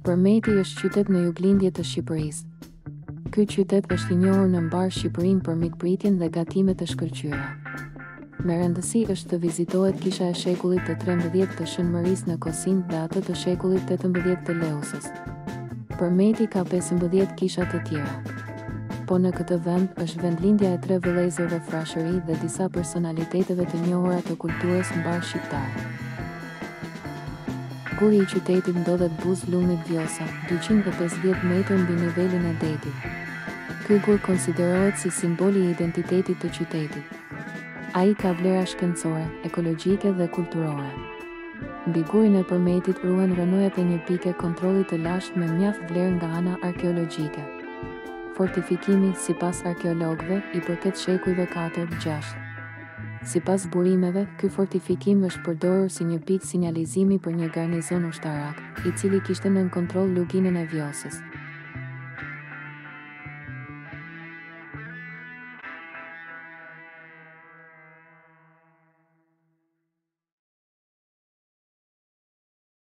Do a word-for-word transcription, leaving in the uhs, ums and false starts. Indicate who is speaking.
Speaker 1: Përmeti është qytet në juglindje të Shqipërisë. Ky qytet është i njohur në mbar Shqipërinë për mikpritjen dhe gatimet e shkëlqyera. Me rëndësi është të vizitohet kisha e shekullit të trembëdhjetë të Shënmërisë në Kosinë dhe atë të shekullit tetëmbëdhjetë të Leusës. Përmeti ka pesëmbëdhjetë kisha të tjera. Po në këtë vend është vendlindja e tre vëllezërve Frashëri dhe disa personaliteteve të njohura të kulturës mbar shqiptare. Guri i qytetit ndodhet buz lumit Vjosa, dyqind e pesëdhjetë metër mbi nivelin e detit. Ky gur konsiderohet si simboli i identitetit të qytetit. Ai ka vlera shkencore, ekologjike dhe kulturore. Mbi gurin e Përmetit ruhen rënojat e një pike kontrolli të lashtë me mjaft vlerë nga ana arkeologjike. Fortifikimi, sipas arkeologëve, i përket shekujve katër gjashtë. Sipas burimeve, ky fortifikim është përdorur si një pikë sinjalizimi për një garnizon ushtarak, i cili kishte nën kontroll luginën e Vjosës.